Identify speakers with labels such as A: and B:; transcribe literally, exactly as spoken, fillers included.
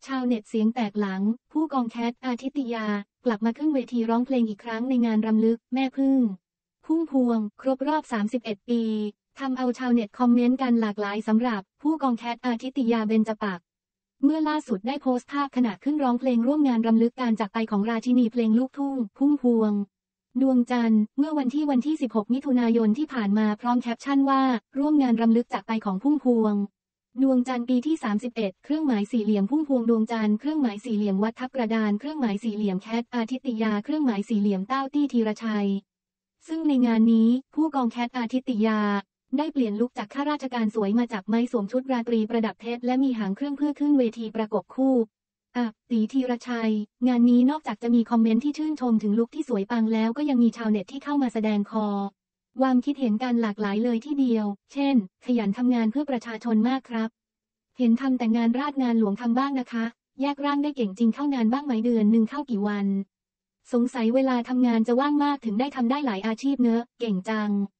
A: ชาวเน็ตเสียงแตกหลังผู้กองแคทอาทิตยากลับมาขึ้นเวทีร้องเพลงอีกครั้งในงานรำลึกแม่พึ่งพุ่มพวงครบรอบสามสิบเอ็ดปีทำเอาชาวเน็ตคอมเมนต์กันหลากหลายสำหรับผู้กองแคทอาทิตยาเบญจปักษ์เมื่อล่าสุดได้โพสต์ภาพขณะขึ้นร้องเพลงร่วมงานรำลึกการจากไปของราชินีเพลงลูกทุ่งพุ่มพวงดวงจันทร์เมื่อวันที่วันที่สิบหกมิถุนายนที่ผ่านมาพร้อมแคปชั่นว่าร่วมงานรำลึกจากไปของพุ่มพวงดวงจันทร์ปีที่สามสิบเอ็ดเครื่องหมายสี่เหลี่ยมพุ่มพวงดวงจันทร์เครื่องหมายสี่เหลี่ยมวัดทับกระดานเครื่องหมายสี่เหลี่ยมแคทอาทิตยาเครื่องหมายสี่เหลี่ยมเต้าตี้ธีรชัยซึ่งในงานนี้ผู้กองแคทอาทิตยาได้เปลี่ยนลุคจากข้าราชการสวยมาจับไม้สวมชุดราตรีประดับเพชรและมีหางเครื่องเพื่อขึ้นเวทีประกบคู่อ่ะตีธีรชัยงานนี้นอกจากจะมีคอมเมนต์ที่ชื่นชมถึงลุคที่สวยปังแล้วก็ยังมีชาวเน็ตที่เข้ามาแสดงคอความคิดเห็นกันหลากหลายเลยที่เดียวเช่นขยันทำงานเพื่อประชาชนมากครับเห็นทำแต่งานราชงานหลวงทำบ้างนะคะแยกร่างได้เก่งจริงเข้างานบ้างไหมเดือนหนึ่งเข้ากี่วันสงสัยเวลาทำงานจะว่างมากถึงได้ทำได้หลายอาชีพเนอะเก่งจัง